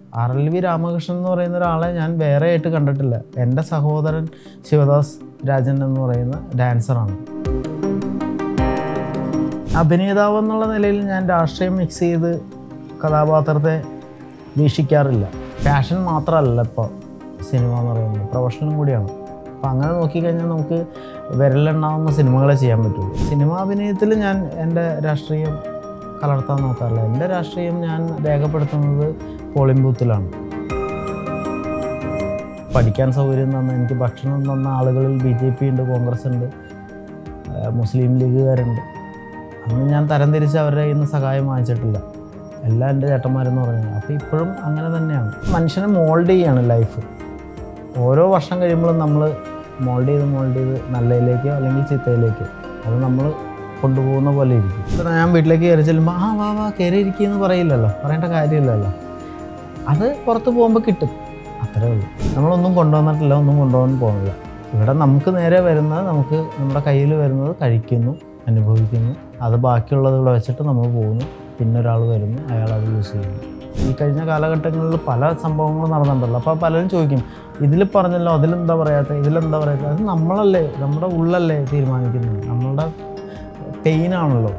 RLV Ramakrishnan എന്ന് പറയുന്ന ഒരാളെ ഞാൻ വേറെ ആയിട്ട് കണ്ടിട്ടില്ല. എൻ്റെ സഹോദരൻ ശിവദാസ് രാജൻ എന്ന് പറയുന്ന ഡാൻസറാണ്. അഭിനേതാവ് എന്നുള്ള നിലയിൽ ഞാൻ രാഷ്ട്രീയം മിക്സ് ചെയ്ത് കഥാപാത്രത്തെ വീക്ഷിക്കാറില്ല. പാഷൻ മാത്രമല്ല ഇപ്പോൾ സിനിമ എന്ന് പറയുന്നത്, പ്രൊഫഷനും കൂടിയാണ്. അപ്പോൾ അങ്ങനെ നോക്കിക്കഴിഞ്ഞാൽ നമുക്ക് വിരലെണ്ണാവുന്ന സിനിമകളെ ചെയ്യാൻ പറ്റുള്ളൂ. സിനിമാഭിനയത്തിൽ ഞാൻ എൻ്റെ രാഷ്ട്രീയം കലർത്താൻ നോക്കാറില്ല. എൻ്റെ രാഷ്ട്രീയം ഞാൻ രേഖപ്പെടുത്തുന്നത് പോളിംഗ് ബൂത്തിലാണ്. പഠിക്കാൻ സൗകര്യം തന്ന, എനിക്ക് ഭക്ഷണം തന്ന ആളുകളിൽ BJP ഉണ്ട്, കോൺഗ്രസ് ഉണ്ട്, മുസ്ലിം ലീഗുകാരുണ്ട്. അന്ന് ഞാൻ തരംതിരിച്ച് അവരുടെ കയ്യിൽ നിന്ന് സഹായം വാങ്ങിച്ചിട്ടില്ല. എല്ലാം എൻ്റെ ചേട്ടന്മാരെന്ന് പറഞ്ഞാൽ. അപ്പോൾ ഇപ്പോഴും അങ്ങനെ തന്നെയാണ്. മനുഷ്യനെ മോൾഡ് ചെയ്യാണ് ലൈഫ്. ഓരോ വർഷം കഴിയുമ്പോഴും നമ്മൾ മോൾഡ് ചെയ്ത് നല്ലതിലേക്കോ അല്ലെങ്കിൽ ചീത്തയിലേക്കോ അത് നമ്മൾ കൊണ്ടുപോകുന്ന പോലെ ഇരിക്കും. ഇപ്പോൾ ഞാൻ വീട്ടിലേക്ക് കയറി ചെല്ലുമ്പോൾ വാ കയറി ഇരിക്കുകയെന്ന് പറയില്ലല്ലോ, പറയേണ്ട കാര്യമില്ലല്ലോ. അത് പുറത്ത് പോകുമ്പോൾ കിട്ടും, അത്രേ ഉള്ളൂ. നമ്മളൊന്നും കൊണ്ടുവന്നിട്ടില്ല, ഒന്നും കൊണ്ടുപോകാൻ പോകുന്നില്ല. ഇവിടെ നമുക്ക് നേരെ വരുന്നത്, നമുക്ക് നമ്മുടെ കയ്യിൽ വരുന്നത് കഴിക്കുന്നു, അനുഭവിക്കുന്നു. അത് ബാക്കിയുള്ളത് ഇവിടെ വെച്ചിട്ട് നമ്മൾ പോകുന്നു. പിന്നെ ഒരാൾ വരുന്നു, അയാൾ അത് യൂസ് ചെയ്യുന്നു. ഈ കഴിഞ്ഞ കാലഘട്ടങ്ങളിൽ പല സംഭവങ്ങളും നടന്നിട്ടുണ്ടല്ലോ. അപ്പോൾ പലരും ചോദിക്കും, ഇതിൽ പറഞ്ഞല്ലോ, അതിലെന്താ പറയാത്തത്, ഇതിലെന്താ പറയാത്തത്? അത് നമ്മളല്ലേ, നമ്മുടെ ഉള്ളല്ലേ തീരുമാനിക്കുന്നത്, നമ്മളുടെ പെയിനാണല്ലോ.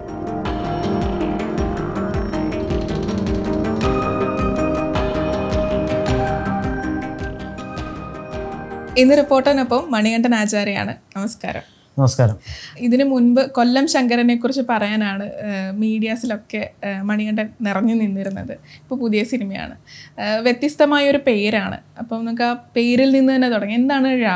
ഇന്ന് റിപ്പോർട്ടറിനൊപ്പം മണികണ്ഠൻ ആചാര്യയാണ്. നമസ്കാരം. നമസ്കാരം. ഇതിനു മുൻപ് കൊല്ലം ശങ്കരനെ കുറിച്ച് പറയാനാണ് മീഡിയാസിലൊക്കെ മണികണ്ഠൻ നിറഞ്ഞു നിന്നിരുന്നത്. ഇപ്പോൾ പുതിയ സിനിമയാണ്, വ്യത്യസ്തമായൊരു പേരാണ്. അപ്പം നമുക്ക് ആ പേരിൽ നിന്ന് തന്നെ തുടങ്ങി. എന്താണ് ഴ?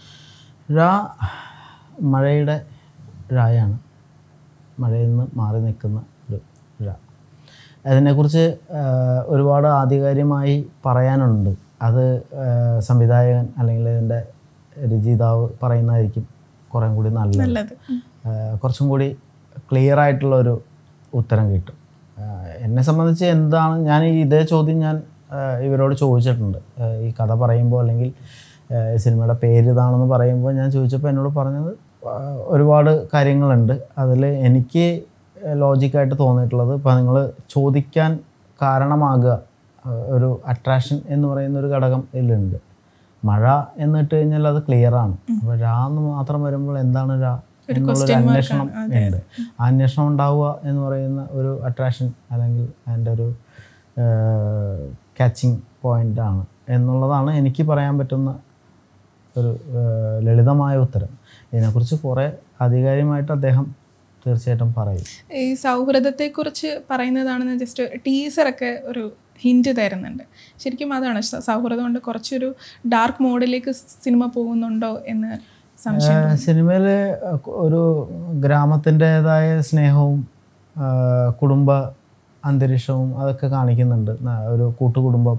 മഴയുടെ ഴയാണ്, മഴയിൽ നിന്ന് മാറി നിൽക്കുന്ന ഒരു ഴ. അതിനെക്കുറിച്ച് ഒരുപാട് ആധികാരികമായി പറയാനുണ്ട്. അത് സംവിധായകൻ അല്ലെങ്കിൽ ഇതിൻ്റെ രചയിതാവ് പറയുന്നതായിരിക്കും കുറേ കൂടി നല്ലത്. കുറച്ചും കൂടി ക്ലിയർ ആയിട്ടുള്ളൊരു ഉത്തരം കിട്ടും. എന്നെ സംബന്ധിച്ച് എന്താണ്, ഞാൻ ഇതേ ചോദ്യം ഞാൻ ഇവരോട് ചോദിച്ചിട്ടുണ്ട്. ഈ കഥ പറയുമ്പോൾ അല്ലെങ്കിൽ സിനിമയുടെ പേര് ഇതാണെന്ന് പറയുമ്പോൾ ഞാൻ ചോദിച്ചപ്പോൾ എന്നോട് പറഞ്ഞത് ഒരുപാട് കാര്യങ്ങളുണ്ട്. അതിൽ എനിക്ക് ലോജിക്കായിട്ട് തോന്നിയിട്ടുള്ളത്, ഇപ്പോൾ നിങ്ങൾ ചോദിക്കാൻ കാരണമാകുക ഒരു അട്രാക്ഷൻ എന്ന് പറയുന്ന ഒരു ഘടകം ഇതിലുണ്ട്. മഴ എന്നിട്ട് കഴിഞ്ഞാൽ അത് ക്ലിയറാണ്. അപ്പോൾ ഴ എന്ന് മാത്രം വരുമ്പോൾ എന്താണ് ഴ എന്നുള്ളൊരു അന്വേഷണം ഉണ്ട്. ആ അന്വേഷണം ഉണ്ടാവുക എന്ന് പറയുന്ന ഒരു അട്രാക്ഷൻ അല്ലെങ്കിൽ അതിൻ്റെ ഒരു ക്യാച്ചിങ് പോയിൻ്റാണ് എന്നുള്ളതാണ് എനിക്ക് പറയാൻ പറ്റുന്ന ഒരു ലളിതമായ ഉത്തരം. ഇതിനെക്കുറിച്ച് കുറേ ആധികാരികമായിട്ട് അദ്ദേഹം തീർച്ചയായിട്ടും പറയും. ഈ സൗഹൃദത്തെക്കുറിച്ച് പറയുന്നതാണെന്ന് ജസ്റ്റ് ടീസറൊക്കെ ഒരു ഹിൻറ്റ് തരുന്നുണ്ട്. ശരിക്കും അതാണ് സൗഹൃദം കൊണ്ട് കുറച്ചൊരു ഡാർക്ക് മോഡിലേക്ക് സിനിമ പോകുന്നുണ്ടോ എന്ന് സംശയം. സിനിമയിൽ ഒരു ഗ്രാമത്തിൻ്റെതായ സ്നേഹവും കുടുംബ അന്തരീക്ഷവും അതൊക്കെ കാണിക്കുന്നുണ്ട്. ഒരു കൂട്ടുകുടുംബം,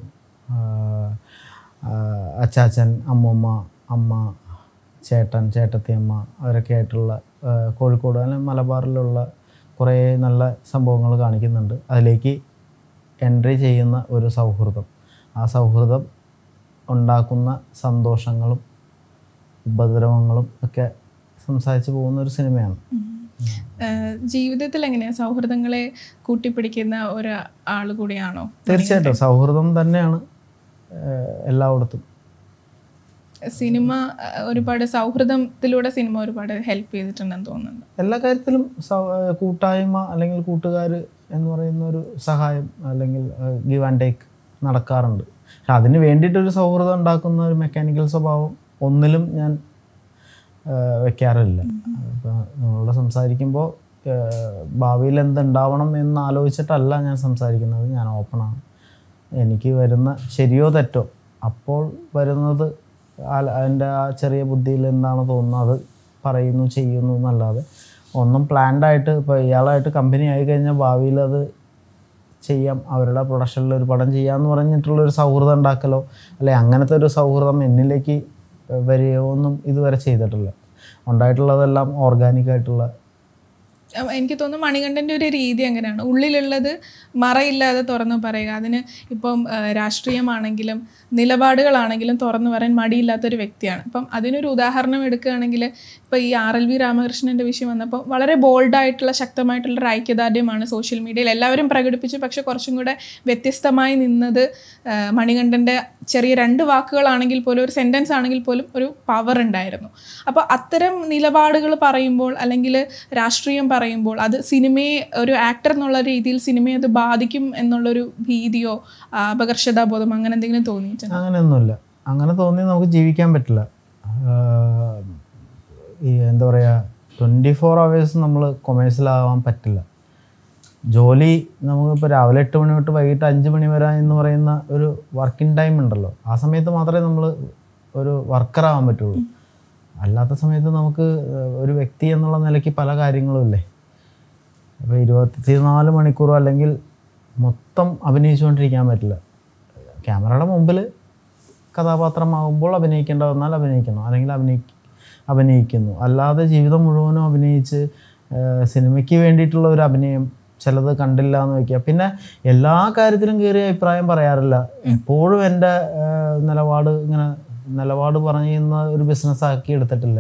അച്ചാച്ചൻ, അമ്മൂമ്മ, അമ്മ, ചേട്ടൻ, ചേട്ടത്തിയമ്മ, അവരൊക്കെ ആയിട്ടുള്ള കോഴിക്കോട് അല്ലെങ്കിൽ മലബാറിലുള്ള കുറേ നല്ല സംഭവങ്ങൾ കാണിക്കുന്നുണ്ട്. അതിലേക്ക് എൻട്രി ചെയ്യുന്ന ഒരു സൗഹൃദം, ആ സൗഹൃദം ഉണ്ടാക്കുന്ന സന്തോഷങ്ങളും ഉപദ്രവങ്ങളും ഒക്കെ സംസാരിച്ച് പോകുന്ന ഒരു സിനിമയാണ്. ജീവിതത്തിൽ എങ്ങനെയാണ് സൗഹൃദങ്ങളെ കൂട്ടിപ്പിടിക്കുന്ന ഒരാൾ കൂടിയാണോ? തീർച്ചയായിട്ടും സൗഹൃദം തന്നെയാണ് എല്ലായിടത്തും. സിനിമ ഒരുപാട് സൗഹൃദത്തിലൂടെ സിനിമ ഒരുപാട് ഹെൽപ്പ് ചെയ്തിട്ടുണ്ടെന്ന് തോന്നുന്നുണ്ട്. എല്ലാ കാര്യത്തിലും കൂട്ടായ്മ അല്ലെങ്കിൽ കൂട്ടുകാർ എന്ന് പറയുന്ന ഒരു സഹായം അല്ലെങ്കിൽ ഗിവ് ആൻഡ് ടേക്ക് നടക്കാറുണ്ട്. പക്ഷെ അതിന് വേണ്ടിയിട്ടൊരു സൗഹൃദം ഉണ്ടാക്കുന്ന ഒരു മെക്കാനിക്കൽ സ്വഭാവം ഒന്നിലും ഞാൻ വെക്കാറില്ല. ഇപ്പോൾ നിങ്ങളോട് സംസാരിക്കുമ്പോൾ ഭാവിയിൽ എന്തുണ്ടാവണം എന്ന് ആലോചിച്ചിട്ടല്ല ഞാൻ സംസാരിക്കുന്നത്. ഞാൻ ഓപ്പണാണ്. എനിക്ക് വരുന്ന ശരിയോ തെറ്റോ അപ്പോൾ വരുന്നത് അതിൻ്റെ ആ ചെറിയ ബുദ്ധിയിൽ എന്താണ് തോന്നുന്നത് അത് പറയുന്നു, ചെയ്യുന്നു എന്നല്ലാതെ ഒന്നും പ്ലാൻഡായിട്ട് ഇപ്പോൾ ഇയാളായിട്ട് കമ്പനി ആയി കഴിഞ്ഞാൽ ഭാവിയിൽ അത് ചെയ്യാം, അവരുടെ പ്രൊഡക്ഷനിൽ ഒരു പടം ചെയ്യാമെന്ന് പറഞ്ഞിട്ടുള്ളൊരു സൗഹൃദം ഉണ്ടാക്കലോ അല്ലെ അങ്ങനത്തെ ഒരു സൗഹൃദം എന്നിലേക്ക് വരികയോ ഒന്നും ഇതുവരെ ചെയ്തിട്ടില്ല. ഉണ്ടായിട്ടുള്ളതെല്ലാം ഓർഗാനിക്കായിട്ടുള്ള എനിക്ക് തോന്നുന്നു മണികണ്ഠൻ്റെ ഒരു രീതി അങ്ങനെയാണ്, ഉള്ളിലുള്ളത് മറയില്ലാതെ തുറന്നു പറയുക. അതിന് ഇപ്പം രാഷ്ട്രീയമാണെങ്കിലും നിലപാടുകളാണെങ്കിലും തുറന്നു പറയാൻ മടിയില്ലാത്തൊരു വ്യക്തിയാണ്. അപ്പം അതിനൊരു ഉദാഹരണം എടുക്കുകയാണെങ്കിൽ ഇപ്പോൾ ഈ RLV രാമകൃഷ്ണൻ്റെ വിഷയം വന്നപ്പോൾ വളരെ ബോൾഡായിട്ടുള്ള ശക്തമായിട്ടുള്ളൊരു ഐക്യദാർഢ്യമാണ് സോഷ്യൽ മീഡിയയിൽ എല്ലാവരും പ്രകടിപ്പിച്ചു. പക്ഷെ കുറച്ചും കൂടെ വ്യത്യസ്തമായി നിന്നത് മണികണ്ഠൻ്റെ ചെറിയ 2 വാക്കുകളാണെങ്കിൽ പോലും, ഒരു സെൻറ്റൻസ് ആണെങ്കിൽ പോലും ഒരു പവർ ഉണ്ടായിരുന്നു. അപ്പോൾ അത്തരം നിലപാടുകൾ പറയുമ്പോൾ അല്ലെങ്കിൽ രാഷ്ട്രീയം പറയുമ്പോൾ അത് സിനിമയെ, ഒരു ആക്ടർ എന്നുള്ള രീതിയിൽ സിനിമയെ അത് ബാധിക്കും എന്നുള്ളൊരു ഭീതിയോ അപകർഷതാബോധം അങ്ങനെ എന്തെങ്കിലും തോന്നിയിട്ടുണ്ട്? അങ്ങനെയൊന്നുമില്ല. അങ്ങനെ തോന്നി നമുക്ക് ജീവിക്കാൻ പറ്റില്ല. ഈ എന്താ പറയുക, 24 hours നമ്മൾ കൊമേഴ്സ്യലാവാൻ പറ്റില്ല. ജോലി നമുക്കിപ്പോൾ രാവിലെ 8 മണി തൊട്ട് വൈകിട്ട് 5 മണി വരെ എന്ന് പറയുന്ന ഒരു വർക്കിംഗ് ടൈം ഉണ്ടല്ലോ, ആ സമയത്ത് മാത്രമേ നമ്മൾ ഒരു വർക്കറാവാൻ പറ്റുള്ളൂ. അല്ലാത്ത സമയത്ത് നമുക്ക് ഒരു വ്യക്തി എന്നുള്ള നിലയ്ക്ക് പല കാര്യങ്ങളും ഇല്ലേ. അപ്പോൾ 24 മണിക്കൂറോ അല്ലെങ്കിൽ മൊത്തം അഭിനയിച്ചുകൊണ്ടിരിക്കാൻ പറ്റില്ല. ക്യാമറയുടെ മുമ്പിൽ കഥാപാത്രമാകുമ്പോൾ അഭിനയിക്കേണ്ട വന്നാൽ അഭിനയിക്കണം, അല്ലെങ്കിൽ അഭിനയിക്കുന്നു. അല്ലാതെ ജീവിതം മുഴുവനും അഭിനയിച്ച് സിനിമയ്ക്ക് വേണ്ടിയിട്ടുള്ള ഒരു അഭിനയം ചിലത് കണ്ടില്ല എന്ന് വയ്ക്കുക. പിന്നെ എല്ലാ കാര്യത്തിലും കയറിയ അഭിപ്രായം പറയാറില്ല. എപ്പോഴും എൻ്റെ നിലപാട് പറയുന്ന ഒരു ബിസിനസ്സാക്കി എടുത്തിട്ടില്ല.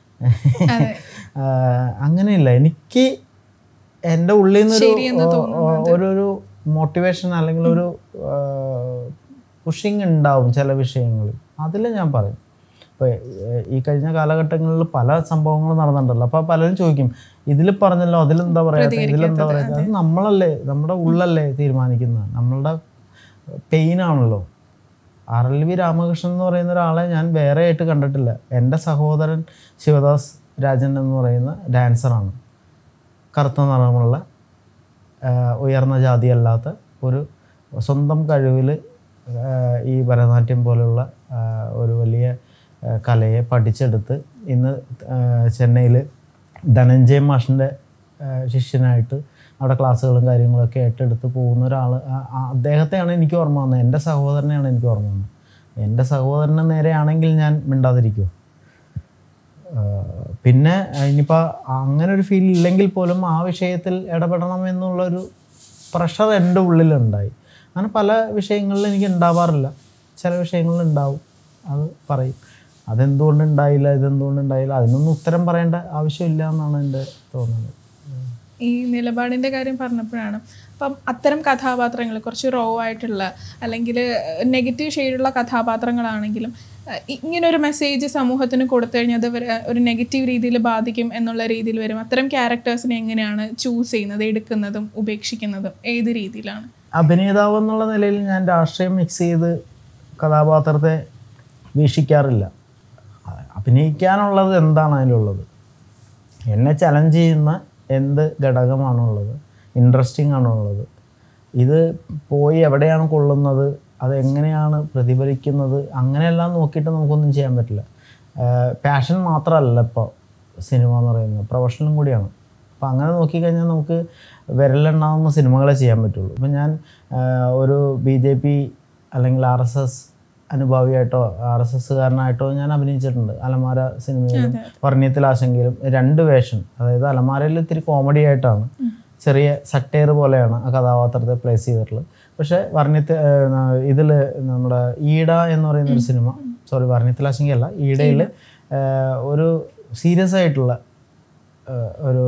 അങ്ങനെയില്ല. എനിക്ക് എൻ്റെ ഉള്ളിൽ നിന്നൊരു ഒരു മോട്ടിവേഷൻ അല്ലെങ്കിൽ ഒരു പുഷിങ് ഉണ്ടാവും ചില വിഷയങ്ങളിൽ. അതിൽ ഞാൻ പറയും. ഇപ്പോൾ ഈ കഴിഞ്ഞ കാലഘട്ടങ്ങളിൽ പല സംഭവങ്ങളും നടന്നിട്ടുണ്ടല്ലോ. അപ്പോൾ പലരും ചോദിക്കും, ഇതിൽ പറഞ്ഞല്ലോ, അതിലെന്താ പറയാത്ത, ഇതിലെന്താ പറയാത്ത. അത് നമ്മളല്ലേ, നമ്മുടെ ഉള്ളല്ലേ തീരുമാനിക്കുന്നത്, നമ്മളുടെ പെയിനാണല്ലോ. RLV രാമകൃഷ്ണൻ എന്ന് പറയുന്ന ഒരാളെ ഞാൻ വേറെ ആയിട്ട് കണ്ടിട്ടില്ല. എൻ്റെ സഹോദരൻ ശിവദാസ് രാജൻ എന്ന് പറയുന്ന ഡാൻസറാണ്. കറുത്ത നിറമുള്ള, ഉയർന്ന ജാതിയല്ലാത്ത ഒരു സ്വന്തം കഴിവിൽ ഈ ഭരതനാട്യം പോലുള്ള ഒരു വലിയ കലയെ പഠിച്ചെടുത്ത് ഇന്ന് ചെന്നൈയിൽ ധനഞ്ജയ് മാഷിൻ്റെ ശിഷ്യനായിട്ട് അവിടെ ക്ലാസ്സുകളും കാര്യങ്ങളൊക്കെ ഏറ്റെടുത്ത് പോകുന്ന ഒരാൾ. അദ്ദേഹത്തെയാണ് എനിക്ക് ഓർമ്മ വന്നത്, എൻ്റെ സഹോദരനെയാണ് എനിക്ക് ഓർമ്മ വന്നത്. എൻ്റെ സഹോദരന് നേരെയാണെങ്കിൽ ഞാൻ മിണ്ടാതിരിക്കുമോ? പിന്നെ ഇനിയിപ്പോൾ അങ്ങനെ ഒരു ഫീൽ ഇല്ലെങ്കിൽ പോലും ആ വിഷയത്തിൽ ഇടപെടണം എന്നുള്ളൊരു പ്രഷർ എൻ്റെ ഉള്ളിലുണ്ടായി. അങ്ങനെ പല വിഷയങ്ങളിൽ എനിക്ക് ഉണ്ടാവാറില്ല, ചില വിഷയങ്ങളിൽ ഉണ്ടാവും, അത് പറയും. അതെന്തുകൊണ്ടുണ്ടായില്ല, ഇതെന്തുകൊണ്ടുണ്ടായില്ല, അതിനൊന്നും ഉത്തരം പറയേണ്ട ആവശ്യമില്ല എന്നാണ് എൻ്റെ തോന്നുന്നത്. ഈ നിലപാടിൻ്റെ കാര്യം പറഞ്ഞപ്പോഴാണ്, അപ്പം അത്തരം കഥാപാത്രങ്ങൾ കുറച്ച് റോ ആയിട്ടുള്ള അല്ലെങ്കിൽ നെഗറ്റീവ് ഷെയ്ഡുള്ള കഥാപാത്രങ്ങളാണെങ്കിലും ഇങ്ങനൊരു മെസ്സേജ് സമൂഹത്തിന് കൊടുത്തു കഴിഞ്ഞാൽ അത് ഒരു നെഗറ്റീവ് രീതിയിൽ ബാധിക്കും എന്നുള്ള രീതിയിൽ വരും. അത്തരം ക്യാരക്ടേഴ്സിനെ എങ്ങനെയാണ് ചൂസ് ചെയ്യുന്നത്, എടുക്കുന്നതും ഉപേക്ഷിക്കുന്നതും ഏത് രീതിയിലാണ്? അഭിനേതാവ് എന്നുള്ള നിലയിൽ ഞാൻ രാഷ്ട്രീയം മിക്സ് ചെയ്ത് കഥാപാത്രത്തെ വീക്ഷിക്കാറില്ല. അഭിനയിക്കാനുള്ളത് എന്താണ് അതിലുള്ളത്, എന്നെ ചലഞ്ച് ചെയ്യുന്ന എന്ത് ഘടകമാണുള്ളത്, ഇൻട്രസ്റ്റിംഗ് ആണുള്ളത്, ഇത് പോയി എവിടെയാണ് കൊള്ളുന്നത്, അതെങ്ങനെയാണ് പ്രതിഫലിക്കുന്നത്, അങ്ങനെയെല്ലാം നോക്കിയിട്ട് നമുക്കൊന്നും ചെയ്യാൻ പറ്റില്ല. പാഷൻ മാത്രമല്ല ഇപ്പോൾ സിനിമ എന്ന് പറയുന്നത്, പ്രൊഫഷനും കൂടിയാണ്. അപ്പോൾ അങ്ങനെ നോക്കിക്കഴിഞ്ഞാൽ നമുക്ക് വിരലെണ്ണാവുന്ന സിനിമകളെ ചെയ്യാൻ പറ്റുള്ളൂ. ഇപ്പം ഞാൻ ഒരു BJP അല്ലെങ്കിൽ RSS അനുഭാവിയായിട്ടോ RSSകാരനായിട്ടോ ഞാൻ അഭിനയിച്ചിട്ടുണ്ട്. അലമാര സിനിമയിലും വർണ്ണയത്തിൽ ആശങ്കയിലും 2 വേഷം. അതായത് അലമാരയിൽ ഇത്തിരി കോമഡി ആയിട്ടാണ്, ചെറിയ സട്ടയർ പോലെയാണ് ആ കഥാപാത്രത്തെ പ്ലേസ് ചെയ്തിട്ടുള്ളത്. പക്ഷേ ഇതിൽ നമ്മുടെ ഈട എന്ന് പറയുന്നൊരു സിനിമ, വർണ്ണയത്തിൽ ആശങ്കയല്ല, ഈടയിൽ ഒരു സീരിയസ് ആയിട്ടുള്ള ഒരു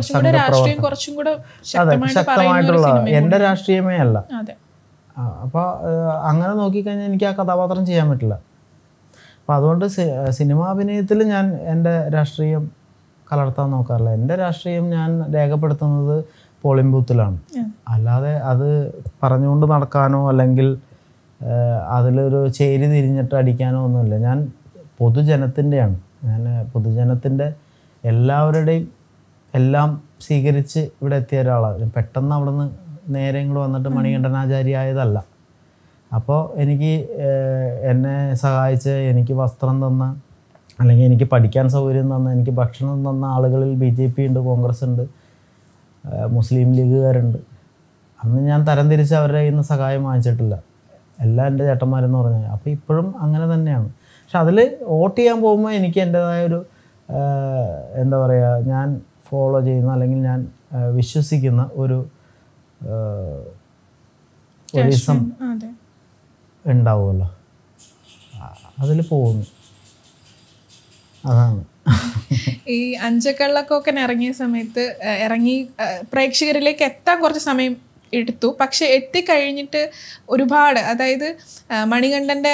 ശക്തമായിട്ടുള്ള, എൻ്റെ രാഷ്ട്രീയമേ അല്ല. അപ്പോൾ അങ്ങനെ നോക്കിക്കഴിഞ്ഞാൽ എനിക്ക് ആ കഥാപാത്രം ചെയ്യാൻ പറ്റില്ല. അപ്പോൾ അതുകൊണ്ട് സിനിമാഭിനയത്തിൽ ഞാൻ എൻ്റെ രാഷ്ട്രീയം കലർത്താൻ നോക്കാറില്ല. എൻ്റെ രാഷ്ട്രീയം ഞാൻ രേഖപ്പെടുത്തുന്നത് പോളിംഗ് ബൂത്തിലാണ്. അല്ലാതെ അത് പറഞ്ഞുകൊണ്ട് നടക്കാനോ അല്ലെങ്കിൽ അതിലൊരു ചേരി തിരിഞ്ഞിട്ട് അടിക്കാനോ ഒന്നുമില്ല. ഞാൻ പൊതുജനത്തിൻ്റെയാണ്. ഞാൻ പൊതുജനത്തിൻ്റെ എല്ലാവരുടെയും എല്ലാം സ്വീകരിച്ച് ഇവിടെ എത്തിയ ഒരാളാണ്. പെട്ടെന്ന് അവിടെ നിന്ന് നേരെ ഇങ്ങോട്ട് വന്നിട്ട് മണികണ്ഠനാചാരി ആയതല്ല. അപ്പോൾ എനിക്ക് എന്നെ സഹായിച്ച്, എനിക്ക് വസ്ത്രം തന്ന, അല്ലെങ്കിൽ എനിക്ക് പഠിക്കാൻ സൗകര്യം തന്ന, എനിക്ക് ഭക്ഷണം തന്ന ആളുകളിൽ BJP ഉണ്ട്, കോൺഗ്രസ് ഉണ്ട്, മുസ്ലിം ലീഗുകാരുണ്ട്. അന്ന് ഞാൻ തരംതിരിച്ച് അവരുടെ കയ്യിൽ നിന്ന് സഹായം വാങ്ങിച്ചിട്ടില്ല. എല്ലാം എൻ്റെ ചേട്ടന്മാരെന്ന് പറഞ്ഞാൽ. അപ്പോൾ ഇപ്പോഴും അങ്ങനെ തന്നെയാണ്. പക്ഷെ അതിൽ വോട്ട് ചെയ്യാൻ പോകുമ്പോൾ എനിക്ക് എൻ്റേതായൊരു എന്താ പറയുക, ഞാൻ ഫോളോ ചെയ്യുന്ന അല്ലെങ്കിൽ ഞാൻ വിശ്വസിക്കുന്ന ഒരു ഒരിസം ഉണ്ടാവുമല്ലോ, അതിൽ പോകുന്നു. അതാണ്. ഈ അഞ്ചക്കള്ളക്കൊക്കെ ഇറങ്ങിയ സമയത്ത് പ്രേക്ഷകരിലേക്ക് എത്താൻ കുറച്ച് സമയം എടുത്തു. പക്ഷെ എത്തിക്കഴിഞ്ഞിട്ട് ഒരുപാട്, അതായത് മണികണ്ഠൻ്റെ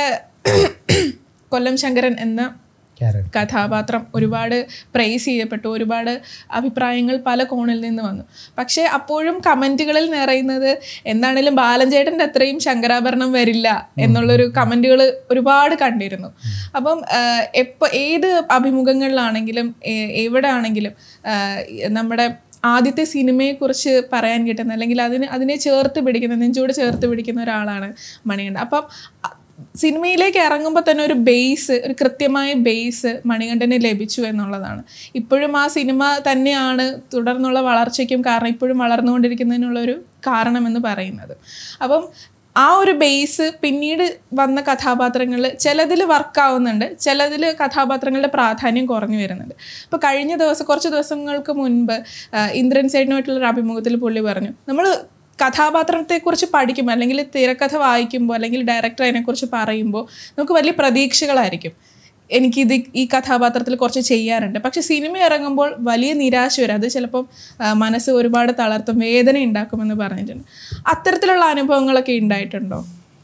കൊല്ലം ശങ്കരൻ എന്ന കഥാപാത്രം ഒരുപാട് പ്രൈസ് ചെയ്യപ്പെട്ടു, ഒരുപാട് അഭിപ്രായങ്ങൾ പല കോണിൽ നിന്ന് വന്നു. പക്ഷേ അപ്പോഴും കമൻറ്റുകളിൽ നിറയുന്നത് എന്താണേലും ബാലൻചേട്ടൻ്റെ അത്രയും ശങ്കരാഭരണം വരില്ല എന്നുള്ളൊരു കമൻറ്റുകൾ ഒരുപാട് കണ്ടിരുന്നു. അപ്പം ഏത് അഭിമുഖങ്ങളിലാണെങ്കിലും എവിടെ ആണെങ്കിലും നമ്മുടെ ആദ്യത്തെ സിനിമയെക്കുറിച്ച് പറയാൻ കിട്ടുന്ന, അല്ലെങ്കിൽ അതിനെ ചേർത്ത് പിടിക്കുന്ന, നെഞ്ചോട് ചേർത്ത് പിടിക്കുന്ന ഒരാളാണ് മണികണ്ഠൻ. അപ്പം സിനിമയിലേക്ക് ഇറങ്ങുമ്പോൾ തന്നെ ഒരു കൃത്യമായ ബേസ് മണികണ്ഠന് ലഭിച്ചു എന്നുള്ളതാണ്. ഇപ്പോഴും ആ സിനിമ തന്നെയാണ് തുടർന്നുള്ള വളർച്ചയ്ക്കും കാരണം, ഇപ്പോഴും വളർന്നുകൊണ്ടിരിക്കുന്നതിനുള്ളൊരു കാരണമെന്ന് പറയുന്നത്. അപ്പം ആ ഒരു ബേസ് പിന്നീട് വന്ന കഥാപാത്രങ്ങളിൽ ചിലതിൽ വർക്കാവുന്നുണ്ട്, ചിലതിൽ കഥാപാത്രങ്ങളുടെ പ്രാധാന്യം കുറഞ്ഞു വരുന്നുണ്ട്. ഇപ്പോൾ കുറച്ച് ദിവസങ്ങൾക്ക് മുൻപ് ഇന്ദ്രൻ സൈഡിനായിട്ടുള്ളൊരു അഭിമുഖത്തിൽ പുള്ളി പറഞ്ഞു, നമ്മൾ കഥാപാത്രത്തെക്കുറിച്ച് പഠിക്കുമ്പോൾ അല്ലെങ്കിൽ തിരക്കഥ വായിക്കുമ്പോൾ അല്ലെങ്കിൽ ഡയറക്ടർ അതിനെക്കുറിച്ച് പറയുമ്പോൾ നമുക്ക് വലിയ പ്രതീക്ഷകളായിരിക്കും. ഈ കഥാപാത്രത്തിൽ കുറച്ച് ചെയ്യാറുണ്ട്. പക്ഷെ സിനിമ ഇറങ്ങുമ്പോൾ വലിയ നിരാശ വരും, അത് ചിലപ്പം മനസ്സ് ഒരുപാട് തളർത്തും, വേദന ഉണ്ടാക്കുമെന്ന് പറഞ്ഞിട്ടുണ്ട്. അത്തരത്തിലുള്ള അനുഭവങ്ങളൊക്കെ ഉണ്ടായിട്ടുണ്ടോ?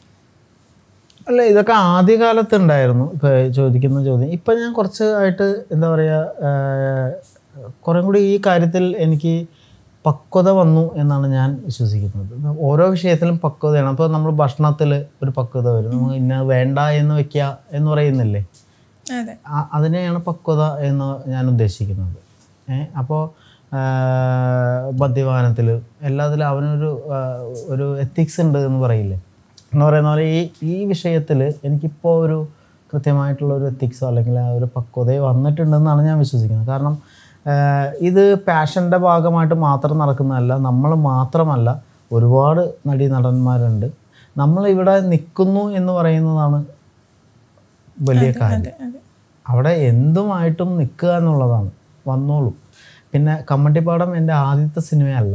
അല്ല, ഇതൊക്കെ ആദ്യകാലത്ത് ഉണ്ടായിരുന്നു. ഇപ്പോൾ ചോദിക്കുന്ന ചോദ്യം ഇപ്പം ഞാൻ കുറച്ചായിട്ട് എന്താ പറയുക, കുറേ കൂടി ഈ കാര്യത്തിൽ എനിക്ക് പക്വത വന്നു എന്നാണ് ഞാൻ വിശ്വസിക്കുന്നത്. ഓരോ വിഷയത്തിലും പക്വതയാണ്. അപ്പോൾ നമ്മൾ ഭക്ഷണത്തിൽ ഒരു പക്വത വരും, നമുക്ക് ഇന്ന വേണ്ട എന്ന് വെക്കുക എന്ന് പറയുന്നില്ലേ, അതിനെയാണ് പക്വത എന്ന് ഞാൻ ഉദ്ദേശിക്കുന്നത്. അപ്പോൾ മദ്യപാനത്തിൽ എല്ലാത്തിലും അവനൊരു എത്തിക്സ് ഉണ്ട് എന്ന് പറയില്ലേ, എന്ന് പറയുന്ന പോലെ ഈ വിഷയത്തിൽ എനിക്കിപ്പോൾ ഒരു കൃത്യമായിട്ടുള്ളൊരു എത്തിക്സോ അല്ലെങ്കിൽ ആ ഒരു പക്വതയോ വന്നിട്ടുണ്ടെന്നാണ് ഞാൻ വിശ്വസിക്കുന്നത്. കാരണം ഇത് പാഷൻ്റെ ഭാഗമായിട്ട് മാത്രം നടക്കുന്നതല്ല, നമ്മൾ മാത്രമല്ല, ഒരുപാട് നടന്മാരുണ്ട്. നമ്മളിവിടെ നിൽക്കുന്നു എന്ന് പറയുന്നതാണ് വലിയ കാര്യം. അവിടെ എന്തുമായിട്ടും നിൽക്കുക എന്നുള്ളതാണ്. വന്നോളൂ. പിന്നെ കമ്മട്ടിപ്പാടം എൻ്റെ ആദ്യത്തെ സിനിമയല്ല,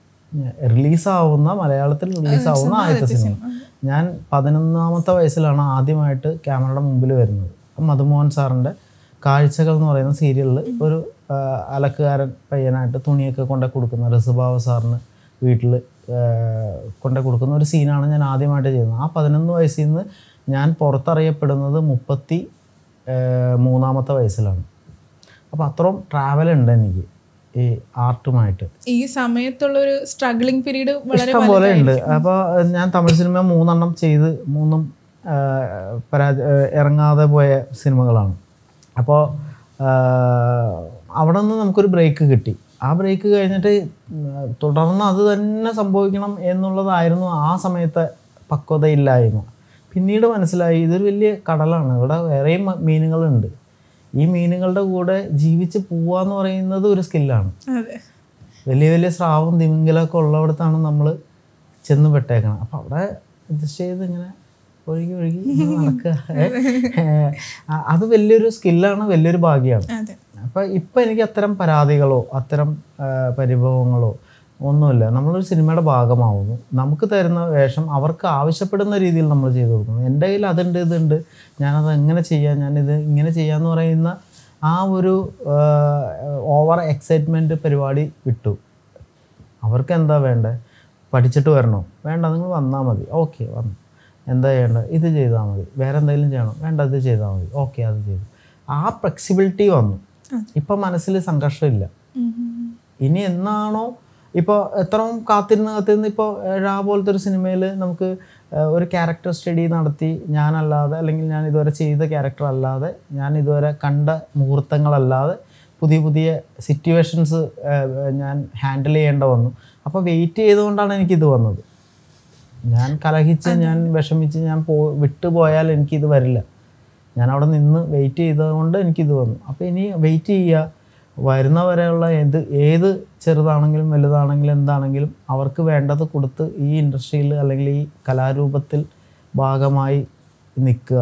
മലയാളത്തിൽ റിലീസാവുന്ന ആദ്യത്തെ സിനിമ. ഞാൻ 11ാമത്തെ വയസ്സിലാണ് ആദ്യമായിട്ട് ക്യാമറയുടെ മുമ്പിൽ വരുന്നത്. മധുമോഹൻ സാറിൻ്റെ കാഴ്ചകൾ എന്ന് പറയുന്ന സീരിയലിൽ ഒരു അലക്കുകാരൻ പയ്യനായിട്ട് തുണിയൊക്കെ കൊണ്ടു കൊടുക്കുന്ന ഋസുഭാവ സാറിന് വീട്ടിൽ കൊണ്ടു കൊടുക്കുന്ന ഒരു സീനാണ് ഞാൻ ആദ്യമായിട്ട് ചെയ്യുന്നത്. ആ 11 വയസ്സിൽ നിന്ന് ഞാൻ പുറത്തറിയപ്പെടുന്നത് 33ാമത്തെ വയസ്സിലാണ്. അപ്പോൾ അത്രയും ട്രാവലുണ്ട് എനിക്ക് ഈ ആർട്ടുമായിട്ട്. ഈ സമയത്തുള്ളൊരു സ്ട്രഗ്ലിംഗ് പീരീഡ് ഇഷ്ടം പോലെ ഉണ്ട്. അപ്പോൾ ഞാൻ തമിഴ് സിനിമ 3 ചെയ്ത് 3 ഇറങ്ങാതെ പോയ സിനിമകളാണ്. അപ്പോൾ അവിടെ നിന്ന് നമുക്കൊരു ബ്രേക്ക് കിട്ടി. ആ ബ്രേക്ക് കഴിഞ്ഞിട്ട് തുടർന്ന് അത് തന്നെ സംഭവിക്കണം എന്നുള്ളതായിരുന്നു ആ സമയത്തെ പക്വതയില്ലായ്മ. പിന്നീട് മനസ്സിലായി ഇതൊരു വലിയ കടലാണ്, ഇവിടെ വേറെയും മീനുകളുണ്ട്. ഈ മീനുകളുടെ കൂടെ ജീവിച്ച് പോവാന്ന് പറയുന്നത് ഒരു സ്കില്ലാണ്. വലിയ വലിയ സ്രാവും തിമിംഗലമൊക്കെ ഉള്ളവിടത്താണ് നമ്മൾ ചെന്ന് പെട്ടേക്കണം. അപ്പം അവിടെ അഡ്ജസ്റ്റ് ചെയ്ത് ഇങ്ങനെ ഒഴുകി നടക്കുക, അത് വലിയൊരു സ്കില്ലാണ്, വലിയൊരു ഭാഗ്യമാണ്. അപ്പം ഇപ്പം എനിക്ക് അത്തരം പരാതികളോ അത്തരം പരിഭവങ്ങളോ ഒന്നുമില്ല. നമ്മളൊരു സിനിമയുടെ ഭാഗമാവുന്നു, നമുക്ക് തരുന്ന വേഷം അവർക്ക് ആവശ്യപ്പെടുന്ന രീതിയിൽ നമ്മൾ ചെയ്തു കൊടുക്കുന്നു. എൻ്റെ കയ്യിൽ അതുണ്ട്, ഇതുണ്ട്, ഞാനത് എങ്ങനെ ചെയ്യാം, ഞാനിത് ഇങ്ങനെ ചെയ്യാമെന്ന് പറയുന്ന ആ ഒരു ഓവർ എക്സൈറ്റ്മെൻറ്റ് പരിപാടി വിട്ടു. അവർക്ക് എന്താ വേണ്ടത്, പഠിച്ചിട്ട് വരണോ, വേണ്ട നിങ്ങൾ വന്നാൽ മതി, ഓക്കെ വന്നു, എന്താ ചെയ്യേണ്ടത്, ഇത് ചെയ്താൽ മതി, വേറെ എന്തെങ്കിലും ചെയ്യണോ, വേണ്ട ഇത് ചെയ്താൽ മതി, ഓക്കെ അത് ചെയ്തു. ആ ഫ്ലെക്സിബിലിറ്റി വന്നു. ഇപ്പം മനസ്സിൽ സംഘർഷമില്ല. ഇനി എന്നാണോ ഇപ്പോൾ എത്രയും കാത്തിരുന്ന് ഇപ്പോൾ പോലത്തെ ഒരു സിനിമയിൽ നമുക്ക് ഒരു ക്യാരക്ടർ സ്റ്റഡി നടത്തി ഞാനല്ലാതെ, അല്ലെങ്കിൽ ഞാൻ ഇതുവരെ ചെയ്ത ക്യാരക്ടർ അല്ലാതെ, ഞാൻ ഇതുവരെ കണ്ട മുഹൂർത്തങ്ങളല്ലാതെ പുതിയ സിറ്റുവേഷൻസ് ഞാൻ ഹാൻഡിൽ ചെയ്യേണ്ട വന്നു. അപ്പോൾ വെയിറ്റ് ചെയ്തുകൊണ്ടാണ് എനിക്കിത് വന്നത്. ഞാൻ കലഹിച്ച്, ഞാൻ വിഷമിച്ച്, ഞാൻ വിട്ടുപോയാൽ എനിക്കിത് വരില്ല. ഞാൻ അവിടെ നിന്ന് വെയിറ്റ് ചെയ്തതുകൊണ്ട് എനിക്കിത് വന്നു. അപ്പോൾ ഇനി വെയിറ്റ് ചെയ്യുക, വരുന്നവരെയുള്ള ഏത് ചെറുതാണെങ്കിലും വലുതാണെങ്കിലും എന്താണെങ്കിലും അവർക്ക് വേണ്ടത് കൊടുത്ത് ഈ ഇൻഡസ്ട്രിയിൽ അല്ലെങ്കിൽ ഈ കലാരൂപത്തിൽ ഭാഗമായി നിൽക്കുക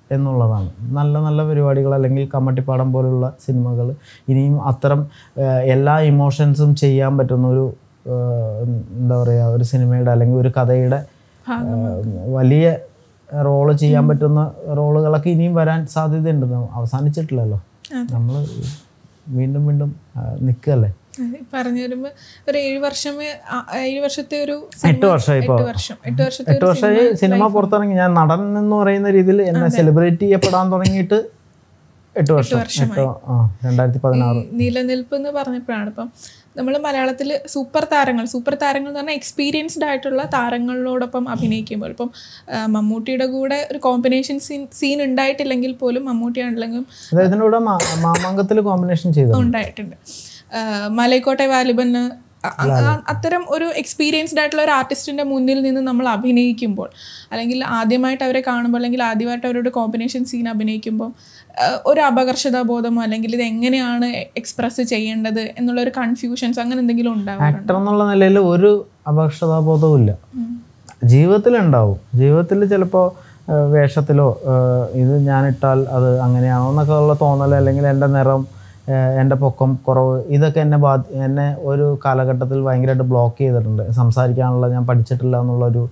എന്നുള്ളതാണ്. നല്ല നല്ല പരിപാടികൾ അല്ലെങ്കിൽ കമ്മട്ടിപ്പാടം പോലുള്ള സിനിമകൾ ഇനിയും അത്തരം എല്ലാ ഇമോഷൻസും ചെയ്യാൻ പറ്റുന്ന ഒരു എന്താ പറയുക ഒരു സിനിമയുടെ അല്ലെങ്കിൽ ഒരു കഥയുടെ വലിയ റോള് ചെയ്യാൻ പറ്റുന്ന റോളുകളൊക്കെ ഇനിയും വരാൻ സാധ്യതയുണ്ട്. അവസാനിച്ചിട്ടില്ലല്ലോ, നമ്മൾ വീണ്ടും വീണ്ടും നിൽക്കുകയല്ലേ. പറഞ്ഞു വരുമ്പോൾ ഒരു 7 വർഷത്തെ ഒരു 8 വർഷമായി ഇപ്പോൾ 8 വർഷമായി സിനിമ പുറത്തിറങ്ങി. ഞാൻ നടൻ എന്ന് പറയുന്ന രീതിയിൽ എന്നെ സെലിബ്രേറ്റ് ചെയ്യപ്പെടാൻ തുടങ്ങിയിട്ട് 8 വർഷം 2016. നിലനിൽപ്പ് എന്ന് പറഞ്ഞപ്പോഴാണ് ഇപ്പം നമ്മൾ മലയാളത്തിൽ സൂപ്പർ താരങ്ങൾ എന്ന് പറഞ്ഞാൽ എക്സ്പീരിയൻസ്ഡ് ആയിട്ടുള്ള താരങ്ങളോടൊപ്പം അഭിനയിക്കുമ്പോൾ ഇപ്പം മമ്മൂട്ടിയുടെ കൂടെ ഒരു കോമ്പിനേഷൻ സീൻ ഉണ്ടായിട്ടില്ലെങ്കിൽ പോലും മമ്മൂട്ടിയാണെങ്കിലും അദ്ദേഹത്തിനോട് മാമാങ്കത്തിൽ കോമ്പിനേഷൻ ഉണ്ടായിട്ടുണ്ട്. മലൈക്കോട്ടെ വാലിബന് അത്തരം ഒരു എക്സ്പീരിയൻസ്ഡ് ആയിട്ടുള്ള ഒരു ആർട്ടിസ്റ്റിൻ്റെ മുന്നിൽ നിന്ന് നമ്മൾ അഭിനയിക്കുമ്പോൾ അല്ലെങ്കിൽ ആദ്യമായിട്ട് അവരെ കാണുമ്പോൾ അല്ലെങ്കിൽ ആദ്യമായിട്ട് അവരോട് കോമ്പിനേഷൻ സീൻ അഭിനയിക്കുമ്പോൾ ഒരു അപകർഷതാബോധമോ അല്ലെങ്കിൽ ഇത് എങ്ങനെയാണ് എക്സ്പ്രസ് ചെയ്യേണ്ടത് എന്നുള്ളൊരു കൺഫ്യൂഷൻസ് അങ്ങനെ എന്തെങ്കിലും ഉണ്ടാവും? ആക്ടർ എന്നുള്ള നിലയിൽ ഒരു അപകർഷതാബോധവും ഇല്ല. ജീവിതത്തിലുണ്ടാവും. ജീവിതത്തിൽ ചിലപ്പോൾ വേഷത്തിലോ ഇത് ഞാനിട്ടാൽ അത് അങ്ങനെയാണോ എന്നൊക്കെ ഉള്ള തോന്നൽ, അല്ലെങ്കിൽ എൻ്റെ നിറം, എൻ്റെ പൊക്കം കുറവ്, ഇതൊക്കെ എന്നെ ഒരു കാലഘട്ടത്തിൽ ഭയങ്കരമായിട്ട് ബ്ലോക്ക് ചെയ്തിട്ടുണ്ട്. സംസാരിക്കാനുള്ള ഞാൻ പഠിച്ചിട്ടില്ല എന്നുള്ളൊരു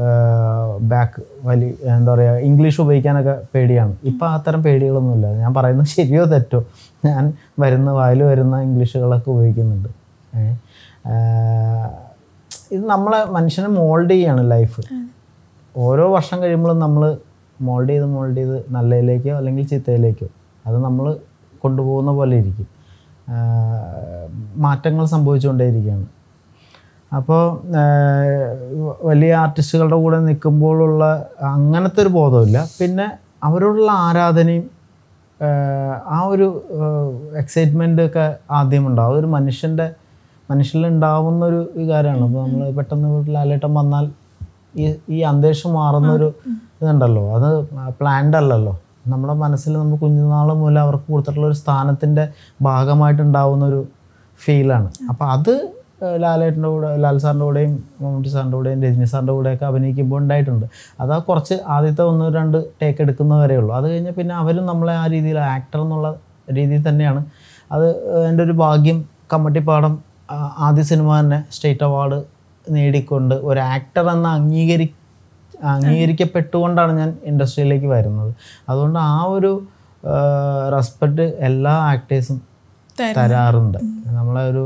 എന്താ പറയുക, ഇംഗ്ലീഷ് ഉപയോഗിക്കാനൊക്കെ പേടിയാണ്. ഇപ്പം അത്തരം പേടികളൊന്നുമില്ല. ഞാൻ പറയുന്നത് ശരിയോ തെറ്റോ, ഞാൻ വായിൽ വരുന്ന ഇംഗ്ലീഷുകളൊക്കെ ഉപയോഗിക്കുന്നുണ്ട്. ഇത് നമ്മളെ മനുഷ്യനെ മോൾഡ് ചെയ്യാണ് ലൈഫ്. ഓരോ വർഷം കഴിയുമ്പോഴും നമ്മൾ മോൾഡ് ചെയ്ത് നല്ലതിലേക്കോ അല്ലെങ്കിൽ ചീത്തയിലേക്കോ അത് നമ്മൾ കൊണ്ടുപോകുന്ന പോലെ ഇരിക്കും. മാറ്റങ്ങൾ സംഭവിച്ചുകൊണ്ടേയിരിക്കുകയാണ്. അപ്പോൾ വലിയ ആർട്ടിസ്റ്റുകളുടെ കൂടെ നിൽക്കുമ്പോഴുള്ള അങ്ങനത്തെ ഒരു ബോധമില്ല. പിന്നെ അവരോടുള്ള ആരാധനയും ആ ഒരു എക്സൈറ്റ്മെൻ്റ് ഒക്കെ ആദ്യം ഉണ്ടാവും. അതൊരു മനുഷ്യനിലുണ്ടാവുന്നൊരു വികാരമാണ്. അപ്പോൾ നമ്മൾ പെട്ടെന്ന് ലാലേട്ടൻ വന്നാൽ ഈ അന്തരീക്ഷം മാറുന്നൊരു ഇതുണ്ടല്ലോ, അത് പ്ലാൻഡ് അല്ലല്ലോ. നമ്മുടെ മനസ്സിൽ നമ്മൾ കുഞ്ഞുനാൾ മുതൽ അവർക്ക് കൊടുത്തിട്ടുള്ള ഒരു സ്ഥാനത്തിൻ്റെ ഭാഗമായിട്ടുണ്ടാവുന്നൊരു ഫീലാണ്. അപ്പോൾ അത് ലാലേട്ടൻ്റെ കൂടെ, ലാൽ സാറിൻ്റെ കൂടെയും മമ്മൂട്ടി സാറിൻ്റെ കൂടെയും രജനി സാറിൻ്റെ കൂടെയൊക്കെ അഭിനയിക്കുമ്പോൾ ഉണ്ടായിട്ടുണ്ട്. അത് കുറച്ച് ആദ്യത്തെ 1-2 ടേക്ക് എടുക്കുന്നവരേ ഉള്ളൂ. അത് കഴിഞ്ഞാൽ പിന്നെ അവരും നമ്മളെ ആ രീതിയിൽ ആക്ടർ എന്നുള്ള രീതിയിൽ തന്നെയാണ്. അത് എൻ്റെ ഒരു ഭാഗ്യം. കമ്മട്ടിപ്പാടം ആദ്യ സിനിമ തന്നെ സ്റ്റേറ്റ് അവാർഡ് നേടിക്കൊണ്ട് ഒരു ആക്ടർ എന്ന അംഗീകരിക്കപ്പെട്ടുകൊണ്ടാണ് ഞാൻ ഇൻഡസ്ട്രിയിലേക്ക് വരുന്നത്. അതുകൊണ്ട് ആ ഒരു റെസ്പെക്റ്റ് എല്ലാ ആക്ടേഴ്സും തരാറുണ്ട്. നമ്മളെ ഒരു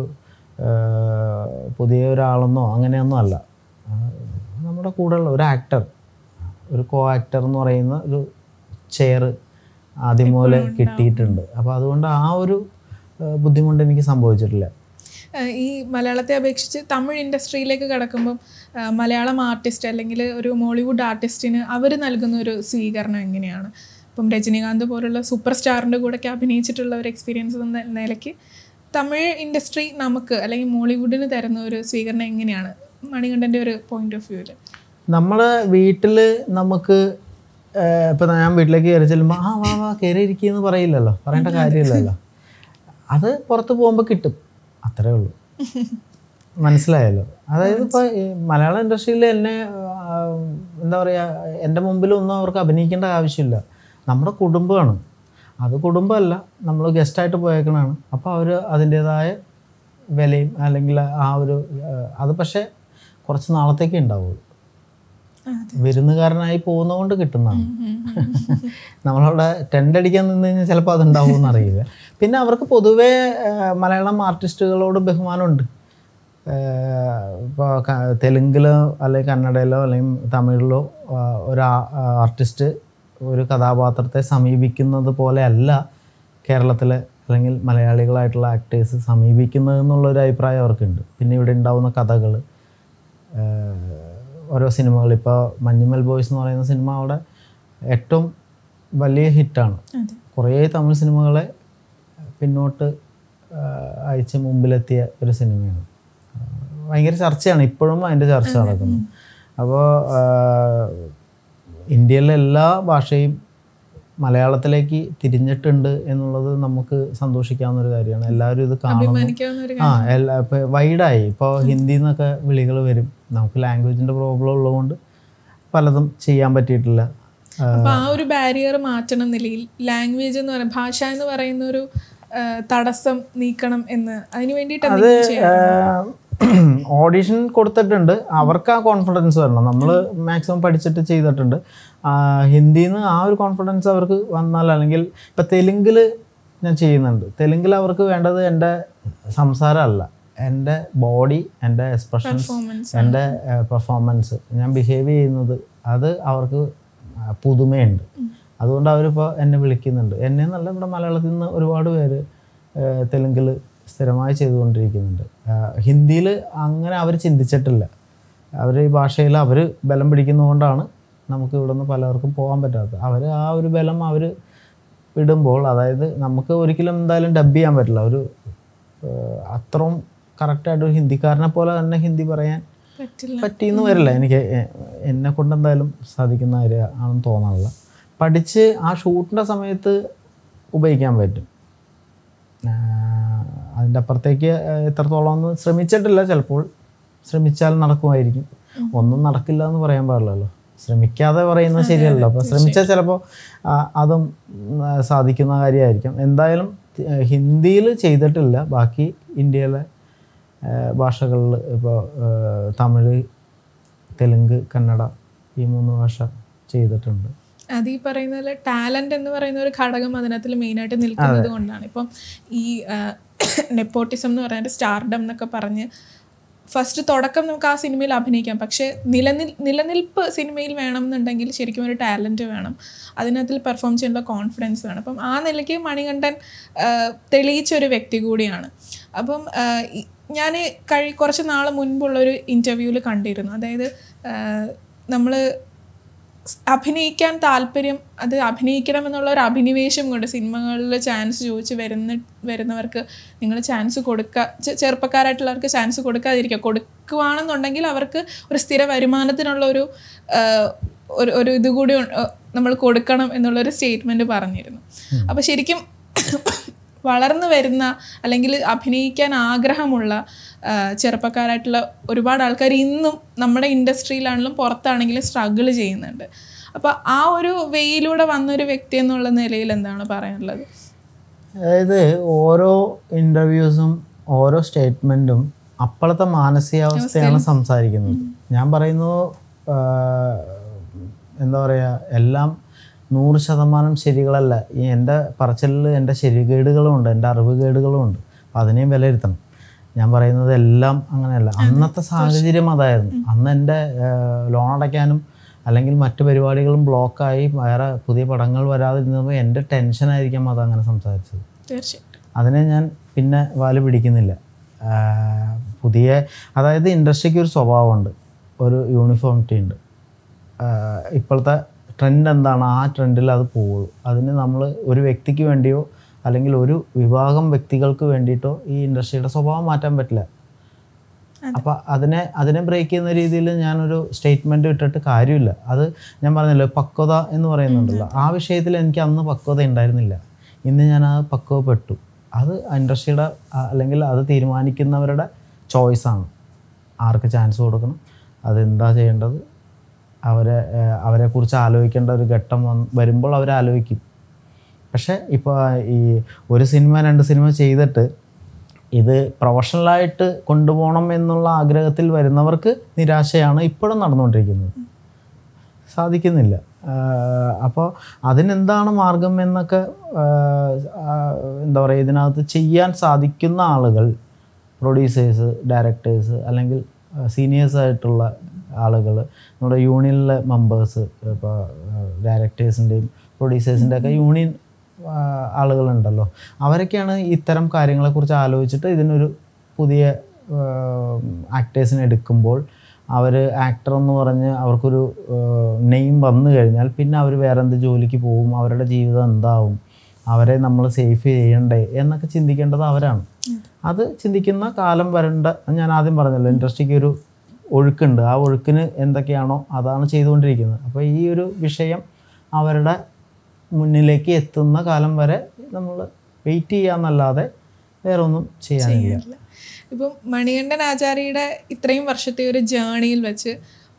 പുതിയ ഒരാളെന്നോ അങ്ങനെയൊന്നും അല്ല. നമ്മുടെ കൂടെയുള്ള ഒരു ആക്ടർ, ഒരു കോ ആക്ടർ എന്ന് പറയുന്ന ഒരു ചെയർ ആദ്യം പോലെ കിട്ടിയിട്ടുണ്ട്. അപ്പോൾ അതുകൊണ്ട് ആ ഒരു ബുദ്ധിമുട്ട് എനിക്ക് സംഭവിച്ചിട്ടില്ല. ഈ മലയാളത്തെ അപേക്ഷിച്ച് തമിഴ് ഇൻഡസ്ട്രിയിലേക്ക് കടക്കുമ്പം മലയാളം ആർട്ടിസ്റ്റ് അല്ലെങ്കിൽ ഒരു മോളിവുഡ് ആർട്ടിസ്റ്റിന് അവർ നൽകുന്ന ഒരു സ്വീകരണം എങ്ങനെയാണ്? ഇപ്പം രജനീകാന്ത് പോലുള്ള സൂപ്പർ സ്റ്റാറിൻ്റെ കൂടെയൊക്കെ അഭിനയിച്ചിട്ടുള്ള ഒരു എക്സ്പീരിയൻസ് എന്ന നിലയ്ക്ക് തമിഴ് ഇൻഡസ്ട്രി നമുക്ക് അല്ലെങ്കിൽ മോളിവുഡിന് തരുന്ന ഒരു സ്വീകരണം എങ്ങനെയാണ് മണികണ്ഠൻ്റെ ഒരു പോയിന്റ് ഓഫ് വ്യൂവിൽ? നമ്മുടെ വീട്ടിൽ നമുക്ക് ഇപ്പം ഞാൻ വീട്ടിലേക്ക് കയറി ചെല്ലുമ്പോൾ വാ കയറി ഇരിക്കുകയെന്ന് പറയില്ലല്ലോ, പറയേണ്ട കാര്യമില്ലല്ലോ. അത് പുറത്ത് പോകുമ്പോൾ കിട്ടും, അത്രേ ഉള്ളൂ. മനസ്സിലായല്ലോ? അതായത് ഇപ്പോൾ മലയാള ഇൻഡസ്ട്രിയിൽ എന്നെ എന്താ പറയുക, എൻ്റെ മുമ്പിലൊന്നും അവർക്ക് അഭിനയിക്കേണ്ട ആവശ്യമില്ല. നമ്മുടെ കുടുംബമാണ് അത്. കുടുംബമല്ല, നമ്മൾ ഗസ്റ്റായിട്ട് പോയേക്കണതാണ്. അപ്പോൾ അവർ അതിൻ്റേതായ വിലയും അല്ലെങ്കിൽ ആ ഒരു അത് പക്ഷേ കുറച്ച് നാളത്തേക്കേ ഉണ്ടാവുള്ളൂ. വിരുന്നുകാരനായി പോകുന്നതുകൊണ്ട് കിട്ടുന്നതാണ്. നമ്മളവിടെ ടെൻ്റ് അടിക്കാൻ നിന്ന് കഴിഞ്ഞാൽ ചിലപ്പോൾ അതുണ്ടാവുമെന്ന് അറിയില്ല. പിന്നെ അവർക്ക് പൊതുവേ മലയാളം ആർട്ടിസ്റ്റുകളോട് ബഹുമാനമുണ്ട്. ഇപ്പോൾ തെലുങ്കിലോ അല്ലെങ്കിൽ കന്നഡയിലോ അല്ലെങ്കിൽ തമിഴിലോ ഒരു ആർട്ടിസ്റ്റ് ഒരു കഥാപാത്രത്തെ സമീപിക്കുന്നത് പോലെ അല്ല കേരളത്തിലെ അല്ലെങ്കിൽ മലയാളികളായിട്ടുള്ള ആക്ടേഴ്സ് സമീപിക്കുന്നത് എന്നുള്ളൊരു അഭിപ്രായം അവർക്കുണ്ട്. പിന്നെ ഇവിടെ ഉണ്ടാവുന്ന കഥകൾ, ഓരോ സിനിമകൾ, ഇപ്പോൾ മഞ്ഞുമൽ ബോയ്സ് എന്ന് പറയുന്ന സിനിമ അവിടെ ഏറ്റവും വലിയ ഹിറ്റാണ്. കുറേ തമിഴ് സിനിമകളെ പിന്നോട്ട് അയച്ച് മുമ്പിലെത്തിയ ഒരു സിനിമയാണ്. ഭയങ്കര ചർച്ചയാണ് ഇപ്പോഴും, അതിൻ്റെ ചർച്ച നടക്കുന്നു. അപ്പോൾ ഇന്ത്യയിലെ എല്ലാ ഭാഷയും മലയാളത്തിലേക്ക് തിരിഞ്ഞിട്ടുണ്ട് എന്നുള്ളത് നമുക്ക് സന്തോഷിക്കാവുന്നൊരു കാര്യമാണ്. എല്ലാവരും ഇത് കാണുന്നു. ഇപ്പോൾ വൈഡായി. ഇപ്പോൾ ഹിന്ദിയിൽ നിന്നൊക്കെ വിളികൾ വരും. നമുക്ക് ലാംഗ്വേജിൻ്റെ പ്രോബ്ലം ഉള്ളതുകൊണ്ട് പലതും ചെയ്യാൻ പറ്റിയിട്ടില്ല. അപ്പോൾ ആ ഒരു ബാരിയർ മാറ്റണം നിലയിൽ ലാംഗ്വേജ് എന്ന് പറയുന്ന ഭാഷ എന്ന് പറയുന്ന ഒരു തടസ്സം നീക്കണം എന്ന് അതിന് വേണ്ടിയിട്ട് അത് ഓഡിഷൻ കൊടുത്തിട്ടുണ്ട്. അവർക്ക് ആ കോൺഫിഡൻസ് വരണം. നമ്മൾ മാക്സിമം പഠിച്ചിട്ട് ചെയ്തിട്ടുണ്ട്. ഹിന്ദിയിൽ നിന്ന് ആ ഒരു കോൺഫിഡൻസ് അവർക്ക് വന്നാൽ, അല്ലെങ്കിൽ ഇപ്പം തെലുങ്കിൽ ഞാൻ ചെയ്യുന്നുണ്ട്. തെലുങ്കിൽ അവർക്ക് വേണ്ടത് എൻ്റെ സംസാരമല്ല, എൻ്റെ ബോഡി, എൻ്റെ എക്സ്പ്രഷൻസ്, എൻ്റെ പെർഫോമൻസ്, ഞാൻ ബിഹേവ് ചെയ്യുന്നത്, അത് അവർക്ക് പുതുമയുണ്ട്. അതുകൊണ്ട് അവരിപ്പോൾ എന്നെ വിളിക്കുന്നുണ്ട്. എന്നെ നല്ല ഇവിടെ മലയാളത്തിൽ നിന്ന് ഒരുപാട് പേര് തെലുങ്കിൽ സ്ഥിരമായി ചെയ്തുകൊണ്ടിരിക്കുന്നുണ്ട്. ഹിന്ദിയിൽ അങ്ങനെ അവർ ചിന്തിച്ചിട്ടില്ല. അവർ ഈ ഭാഷയിൽ അവർ ബലം പിടിക്കുന്നതുകൊണ്ടാണ് നമുക്ക് ഇവിടെ നിന്ന് പലർക്കും പോകാൻ പറ്റാത്തത്. അവർ ആ ഒരു ബലം അവർ ഇടുമ്പോൾ, അതായത് നമുക്ക് ഒരിക്കലും എന്തായാലും ഡബ് ചെയ്യാൻ പറ്റില്ല. ഒരു അത്രയും കറക്റ്റായിട്ട് ഒരു ഹിന്ദിക്കാരനെ പോലെ തന്നെ ഹിന്ദി പറയാൻ പറ്റിയെന്ന് വരില്ല. എനിക്ക് എന്നെ കൊണ്ട് എന്തായാലും സാധിക്കുന്ന ആണെന്ന് തോന്നാറില്ല. പഠിച്ച് ആ ഷൂട്ടിൻ്റെ സമയത്ത് ഉപയോഗിക്കാൻ പറ്റും. അതിൻ്റെ അപ്പുറത്തേക്ക് എത്രത്തോളം ഒന്നും ശ്രമിച്ചിട്ടില്ല. ചിലപ്പോൾ ശ്രമിച്ചാൽ നടക്കുമായിരിക്കും. ഒന്നും നടക്കില്ല എന്ന് പറയാൻ പാടില്ലല്ലോ. ശ്രമിക്കാതെ പറയുന്നത് ശരിയല്ലോ. അപ്പോൾ ശ്രമിച്ചാൽ ചിലപ്പോൾ അതും സാധിക്കുന്ന കാര്യമായിരിക്കും. എന്തായാലും ഹിന്ദിയിൽ ചെയ്തിട്ടില്ല. ബാക്കി ഇന്ത്യയിലെ ഭാഷകളിൽ ഇപ്പോൾ തമിഴ്, തെലുങ്ക്, കന്നഡ ഈ 3 ഭാഷ ചെയ്തിട്ടുണ്ട്. അത് ഈ പറയുന്ന പോലെ ടാലൻ്റ് എന്ന് പറയുന്ന ഒരു ഘടകം അതിനകത്ത് മെയിനായിട്ട് നിൽക്കുന്നത് കൊണ്ടാണ്. ഇപ്പം ഈ നെപ്പോട്ടിസം എന്ന് പറയുന്നത് സ്റ്റാർഡം എന്നൊക്കെ പറഞ്ഞ് ഫസ്റ്റ് തുടക്കം നമുക്ക് ആ സിനിമയിൽ അഭിനയിക്കാം. പക്ഷേ നിലനിൽപ്പ് സിനിമയിൽ വേണം എന്നുണ്ടെങ്കിൽ ശരിക്കും ഒരു ടാലൻറ്റ് വേണം, അതിനകത്തിൽ പെർഫോം ചെയ്യാനുള്ള കോൺഫിഡൻസ് വേണം. അപ്പം ആ നിലയ്ക്ക് മണികണ്ഠൻ തെളിയിച്ചൊരു വ്യക്തി കൂടിയാണ്. അപ്പം ഞാൻ കുറച്ച് നാൾ മുൻപുള്ളൊരു ഇൻ്റർവ്യൂവിൽ കണ്ടിരുന്നു. അതായത് നമ്മൾ അഭിനയിക്കാൻ താല്പര്യം, അത് അഭിനയിക്കണം എന്നുള്ള ഒരു അഭിനിവേശം കൊണ്ട് സിനിമകളിൽ ചാൻസ് ചോദിച്ച് വരുന്നവർക്ക് നിങ്ങൾ ചാൻസ് കൊടുക്കുക, ചെറുപ്പക്കാരായിട്ടുള്ളവർക്ക് ചാൻസ് കൊടുക്കാതിരിക്കുക. കൊടുക്കുകയാണെന്നുണ്ടെങ്കിൽ അവർക്ക് ഒരു സ്ഥിര വരുമാനത്തിനുള്ള ഒരു ഇതുകൂടി നമ്മൾ കൊടുക്കണം എന്നുള്ളൊരു സ്റ്റേറ്റ്മെൻറ്റ് പറഞ്ഞിരുന്നു. അപ്പോൾ ശരിക്കും വളർന്നു വരുന്ന അല്ലെങ്കിൽ അഭിനയിക്കാൻ ആഗ്രഹമുള്ള ചെറുപ്പക്കാരായിട്ടുള്ള ഒരുപാട് ആൾക്കാർ ഇന്നും നമ്മുടെ ഇൻഡസ്ട്രിയിലാണെങ്കിലും പുറത്താണെങ്കിലും സ്ട്രഗിൾ ചെയ്യുന്നുണ്ട്. അപ്പോൾ ആ ഒരു വേയിലൂടെ വന്നൊരു വ്യക്തി എന്നുള്ള നിലയിൽ എന്താണ് പറയാനുള്ളത്? അതായത് ഓരോ ഇൻ്റർവ്യൂസും ഓരോ സ്റ്റേറ്റ്മെൻറ്റും അപ്പോഴത്തെ മാനസികാവസ്ഥയാണ് സംസാരിക്കുന്നത്. ഞാൻ പറയുന്നത് എന്താ പറയുക, എല്ലാം 100% ശരികളല്ല. ഈ എൻ്റെ പറച്ചിലിൽ എൻ്റെ ശരികേടുകളുമുണ്ട്, എൻ്റെ അറിവുകേടുകളുമുണ്ട്. അപ്പം അതിനെയും വിലയിരുത്തണം. ഞാൻ പറയുന്നത് എല്ലാം അങ്ങനെയല്ല. അന്നത്തെ സാഹചര്യം അതായിരുന്നു. അന്ന് എൻ്റെ ലോൺ അടയ്ക്കാനും അല്ലെങ്കിൽ മറ്റു പരിപാടികളും ബ്ലോക്കായി വേറെ പുതിയ പടങ്ങൾ വരാതിരുന്നപ്പോൾ എൻ്റെ ടെൻഷനായിരിക്കാം അതങ്ങനെ സംസാരിച്ചത്. തീർച്ചയായിട്ടും അതിനെ ഞാൻ പിന്നെ വാല് പിടിക്കുന്നില്ല. അതായത് ഇൻഡസ്ട്രിക്ക് ഒരു സ്വഭാവമുണ്ട്, ഒരു യൂണിഫോമിറ്റി ഉണ്ട്. ഇപ്പോഴത്തെ ട്രെൻഡ് എന്താണ്, ആ ട്രെൻഡിൽ അത് പോവുള്ളൂ. അതിന് നമ്മൾ ഒരു വ്യക്തിക്ക് വേണ്ടിയോ അല്ലെങ്കിൽ ഒരു വിഭാഗം വ്യക്തികൾക്ക് വേണ്ടിയിട്ടോ ഈ ഇൻഡസ്ട്രിയുടെ സ്വഭാവം മാറ്റാൻ പറ്റില്ല. അപ്പോൾ അതിനെ ബ്രേക്ക് ചെയ്യുന്ന രീതിയിൽ ഞാനൊരു സ്റ്റേറ്റ്മെൻറ്റ് ഇട്ടിട്ട് കാര്യമില്ല. അത് ഞാൻ പറഞ്ഞല്ലോ, പക്വത എന്ന് പറയുന്നുണ്ടല്ലോ, ആ വിഷയത്തിൽ എനിക്ക് അന്ന് പക്വത ഉണ്ടായിരുന്നില്ല. ഇന്ന് ഞാൻ ആ പക്വപ്പെട്ടു. അത് ഇൻഡസ്ട്രിയുടെ അല്ലെങ്കിൽ അത് തീരുമാനിക്കുന്നവരുടെ ചോയ്സാണ്. ആർക്ക് ചാൻസ് കൊടുക്കണം, അതെന്താ ചെയ്യേണ്ടത്, അവരെക്കുറിച്ച് ആലോചിക്കേണ്ട ഒരു ഘട്ടം വരുമ്പോൾ അവരാലോചിക്കും. പക്ഷേ ഇപ്പോൾ ഈ 1 സിനിമ 2 സിനിമ ചെയ്തിട്ട് ഇത് പ്രൊഫഷണലായിട്ട് കൊണ്ടുപോകണം എന്നുള്ള ആഗ്രഹത്തിൽ വരുന്നവർക്ക് നിരാശയാണ് ഇപ്പോഴും നടന്നുകൊണ്ടിരിക്കുന്നത്. സാധിക്കുന്നില്ല. അപ്പോൾ അതിനെന്താണ് മാർഗം എന്നൊക്കെ എന്താ പറയുക, ഇതിനകത്ത് ചെയ്യാൻ സാധിക്കുന്ന ആളുകൾ, പ്രൊഡ്യൂസേഴ്സ്, ഡയറക്ടേഴ്സ് അല്ലെങ്കിൽ സീനിയേഴ്സായിട്ടുള്ള ആളുകൾ, നമ്മുടെ യൂണിയനിലെ മെമ്പേഴ്സ്, ഇപ്പോൾ ഡയറക്ടേഴ്സിൻ്റെയും പ്രൊഡ്യൂസേഴ്സിൻ്റെ ഒക്കെ യൂണിയൻ ആളുകളുണ്ടല്ലോ, അവരൊക്കെയാണ് ഇത്തരം കാര്യങ്ങളെക്കുറിച്ച് ആലോചിച്ചിട്ട് ഇതിനൊരു പുതിയ ആക്ടേഴ്സിനെ എടുക്കുമ്പോൾ അവർ ആക്ടർ എന്ന് പറഞ്ഞ് അവർക്കൊരു നെയിം വന്നു കഴിഞ്ഞാൽ പിന്നെ അവർ വേറെ എന്ത് ജോലിക്ക് പോകും, അവരുടെ ജീവിതം എന്താവും, അവരെ നമ്മൾ സേഫ് ചെയ്യണ്ടേ എന്നൊക്കെ ചിന്തിക്കേണ്ടത് അവരാണ്. അത് ചിന്തിക്കുന്ന കാലം വരണ്ട. ഞാൻ ആദ്യം പറഞ്ഞല്ലോ, ഇൻഡസ്ട്രിക്ക് ഒരു ഒഴുക്കുണ്ട്. ആ ഒഴുക്കിന് എന്തൊക്കെയാണോ അതാണ് ചെയ്തുകൊണ്ടിരിക്കുന്നത്. അപ്പോൾ ഈ ഒരു വിഷയം അവരുടെ മുന്നിലേക്ക് എത്തുന്ന കാലം വരെ നമ്മൾ വെയിറ്റ് ചെയ്യാന്നല്ലാതെ വേറെ ഒന്നും ചെയ്യാനില്ല. ഇപ്പം മണികണ്ഠൻ ആചാര്യയുടെ ഇത്രയും വർഷത്തെ ഒരു ജേണിയിൽ വെച്ച്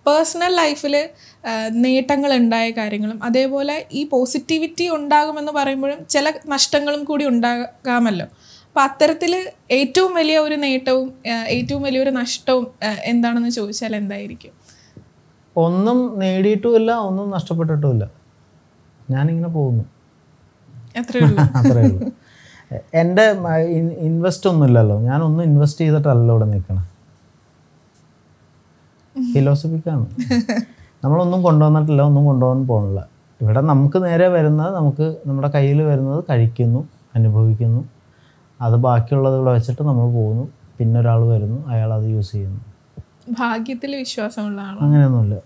പേഴ്സണൽ ലൈഫിൽ നേട്ടങ്ങൾ ഉണ്ടായ കാര്യങ്ങളും അതേപോലെ ഈ പോസിറ്റിവിറ്റി ഉണ്ടാകുമെന്ന് പറയുമ്പോഴും ചില നഷ്ടങ്ങളും കൂടി ഉണ്ടാകാമല്ലോ. അപ്പം അത്തരത്തിൽ ഏറ്റവും വലിയ ഒരു നേട്ടവും ഏറ്റവും വലിയൊരു നഷ്ടവും എന്താണെന്ന് ചോദിച്ചാൽ എന്തായിരിക്കും? ഒന്നും നേടിയിട്ടുമില്ല, ഒന്നും നഷ്ടപ്പെട്ടിട്ടുമില്ല. ഞാനിങ്ങനെ പോകുന്നു, അത്രേ ഉള്ളൂ. എൻ്റെ ഇൻവെസ്റ്റ് ഒന്നുമില്ലല്ലോ, ഞാനൊന്നും ഇൻവെസ്റ്റ് ചെയ്തിട്ടല്ലോ ഇവിടെ നിൽക്കണം. ഫിലോസഫിക്കാണ്. നമ്മളൊന്നും കൊണ്ടുവന്നിട്ടില്ല, ഒന്നും കൊണ്ടുപോകാൻ പോകണില്ല. ഇവിടെ നമുക്ക് നേരെ വരുന്നത്, നമുക്ക് നമ്മുടെ കയ്യിൽ വരുന്നത് കഴിക്കുന്നു, അനുഭവിക്കുന്നു, അത് ബാക്കിയുള്ളത് ഇവിടെ വെച്ചിട്ട് നമ്മൾ പോകുന്നു. പിന്നെ ഒരാൾ വരുന്നു, അയാൾ അത് യൂസ് ചെയ്യുന്നു. ഭാഗ്യത്തിൽ വിശ്വാസമുള്ള ആളാണ്? അങ്ങനെയൊന്നുമില്ല.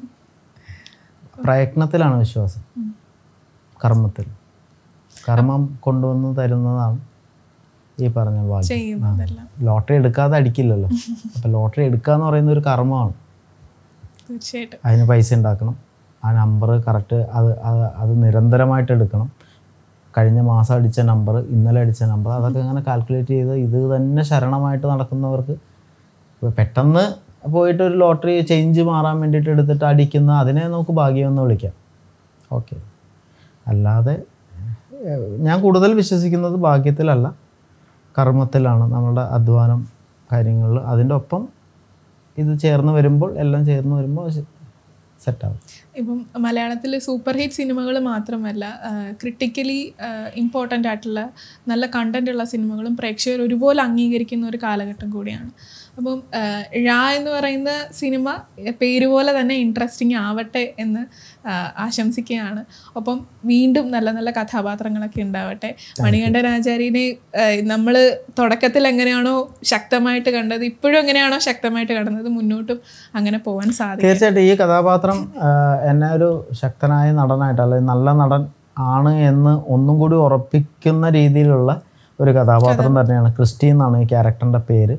പ്രയത്നത്തിലാണ് വിശ്വാസം, കർമ്മത്തിൽ. കർമ്മം കൊണ്ടുവന്ന് തരുന്നതാണ് ഈ പറഞ്ഞ ഭാഗ്യം. ലോട്ടറി എടുക്കാതെ അടിക്കില്ലല്ലോ. അപ്പം ലോട്ടറി എടുക്കുക എന്ന് പറയുന്ന ഒരു കർമ്മമാണ്. തീർച്ചയായിട്ടും അതിന് പൈസ ഉണ്ടാക്കണം, ആ നമ്പർ കറക്റ്റ് അത് നിരന്തരമായിട്ട് എടുക്കണം. കഴിഞ്ഞ മാസം അടിച്ച നമ്പർ, ഇന്നലെ അടിച്ച നമ്പർ, അതൊക്കെ ഇങ്ങനെ കാൽക്കുലേറ്റ് ചെയ്ത് ഇത് തന്നെ ശരണമായിട്ട് നടക്കുന്നവർക്ക് പെട്ടെന്ന് പോയിട്ട് ഒരു ലോട്ടറി ചേഞ്ച് മാറാൻ വേണ്ടിയിട്ട് എടുത്തിട്ട് അടിക്കുന്ന അതിനെ നമുക്ക് ഭാഗ്യമെന്ന് വിളിക്കാം. ഓക്കെ. അല്ലാതെ ഞാൻ കൂടുതൽ വിശ്വസിക്കുന്നത് ഭാഗ്യത്തിലല്ല, കർമ്മത്തിലാണ്. നമ്മളുടെ അധ്വാനം കാര്യങ്ങളിൽ അതിൻ്റെ ഒപ്പം ഇത് ചേർന്ന് വരുമ്പോൾ, എല്ലാം ചേർന്ന് വരുമ്പോൾ സെറ്റാവും. ഇപ്പം മലയാളത്തിൽ സൂപ്പർ ഹിറ്റ് സിനിമകൾ മാത്രമല്ല, ക്രിട്ടിക്കലി ഇമ്പോർട്ടൻ്റ് ആയിട്ടുള്ള നല്ല കണ്ടൻ്റ് ഉള്ള സിനിമകളും പ്രേക്ഷകർ ഒരുപോലെ അംഗീകരിക്കുന്ന ഒരു കാലഘട്ടം കൂടിയാണ്. അപ്പം ഴ എന്ന് പറയുന്ന സിനിമ പേര് പോലെ തന്നെ ഇൻട്രസ്റ്റിംഗ് ആവട്ടെ എന്ന് ആശംസിക്കുകയാണ്. ഒപ്പം വീണ്ടും നല്ല നല്ല കഥാപാത്രങ്ങളൊക്കെ ഉണ്ടാവട്ടെ. മണികണ്ഠൻ ആചാര്യനെ നമ്മൾ തുടക്കത്തിൽ എങ്ങനെയാണോ ശക്തമായിട്ട് കണ്ടത്, ഇപ്പോഴും എങ്ങനെയാണോ ശക്തമായിട്ട് കണ്ടത്, മുന്നോട്ടും അങ്ങനെ പോകാൻ സാധിക്കും. തീർച്ചയായിട്ടും ഈ കഥാപാത്രം എന്നെ ഒരു ശക്തനായ നടനായിട്ട്, അല്ലെങ്കിൽ നല്ല നടൻ ആണ് എന്ന് ഒന്നും കൂടി ഉറപ്പിക്കുന്ന രീതിയിലുള്ള ഒരു കഥാപാത്രം തന്നെയാണ്. ക്രിസ്റ്റി എന്നാണ് ഈ ക്യാരക്ടറിൻ്റെ പേര്.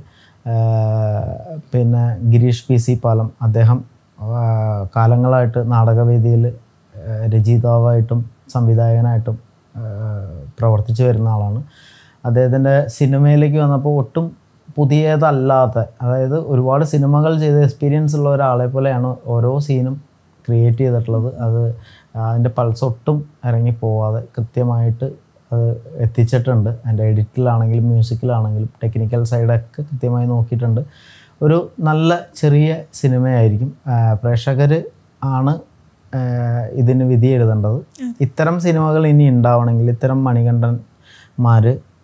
പിന്നെ ഗിരീഷ് PC പാലം, അദ്ദേഹം കാലങ്ങളായിട്ട് നാടകവേദിയിൽ രചയിതാവായിട്ടും സംവിധായകനായിട്ടും പ്രവർത്തിച്ചു വരുന്ന ആളാണ്. അദ്ദേഹത്തിൻ്റെ സിനിമയിലേക്ക് വന്നപ്പോൾ ഒട്ടും പുതിയതല്ലാത്ത, അതായത് ഒരുപാട് സിനിമകൾ ചെയ്ത എക്സ്പീരിയൻസ് ഉള്ള ഒരാളെ പോലെയാണ് ഓരോ സീനും ക്രിയേറ്റ് ചെയ്തിട്ടുള്ളത്. അത് അതിൻ്റെ പൾസ് ഒട്ടും ഇറങ്ങിപ്പോവാതെ കൃത്യമായിട്ട് അത് എത്തിച്ചിട്ടുണ്ട്. അതിൻ്റെ എഡിറ്റിലാണെങ്കിലും മ്യൂസിക്കിലാണെങ്കിലും ടെക്നിക്കൽ സൈഡൊക്കെ കൃത്യമായി നോക്കിയിട്ടുണ്ട്. ഒരു നല്ല ചെറിയ സിനിമയായിരിക്കും. പ്രേക്ഷകർ ആണ് ഇതിന് വിധി എഴുതേണ്ടത്. ഇത്തരം സിനിമകൾ ഇനി ഉണ്ടാവണമെങ്കിൽ, ഇത്തരം മണികണ്ഠന്മാർ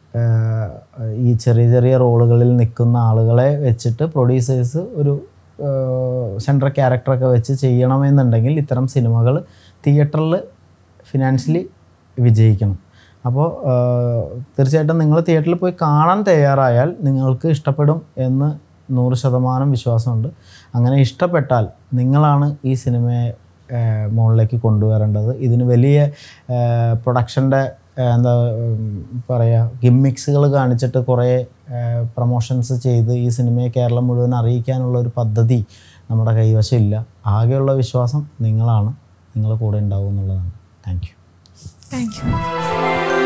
ഈ ചെറിയ ചെറിയ റോളുകളിൽ നിൽക്കുന്ന ആളുകളെ വെച്ചിട്ട് പ്രൊഡ്യൂസേഴ്സ് ഒരു സെൻട്രൽ ക്യാരക്ടറൊക്കെ വെച്ച് ചെയ്യണമെന്നുണ്ടെങ്കിൽ ഇത്തരം സിനിമകൾ തിയേറ്ററിൽ ഫിനാൻഷ്യലി വിജയിക്കണം. അപ്പോൾ തീർച്ചയായിട്ടും നിങ്ങൾ തിയേറ്ററിൽ പോയി കാണാൻ തയ്യാറായാൽ നിങ്ങൾക്ക് ഇഷ്ടപ്പെടും എന്ന് 100% വിശ്വാസമുണ്ട്. അങ്ങനെ ഇഷ്ടപ്പെട്ടാൽ നിങ്ങളാണ് ഈ സിനിമയെ മുകളിലേക്ക് കൊണ്ടുവരേണ്ടത്. ഇതിന് വലിയ പ്രൊഡക്ഷൻ്റെ എന്താ പറയുക, ഗിമ്മിക്സുകൾ കാണിച്ചിട്ട് കുറേ പ്രൊമോഷൻസ് ചെയ്ത് ഈ സിനിമയെ കേരളം മുഴുവൻ അറിയിക്കാനുള്ള ഒരു പദ്ധതി നമ്മുടെ കൈവശം ഇല്ല. ആകെയുള്ള വിശ്വാസം നിങ്ങളാണ്, നിങ്ങൾ കൂടെ ഉണ്ടാവും എന്നുള്ളതാണ്. Thank U.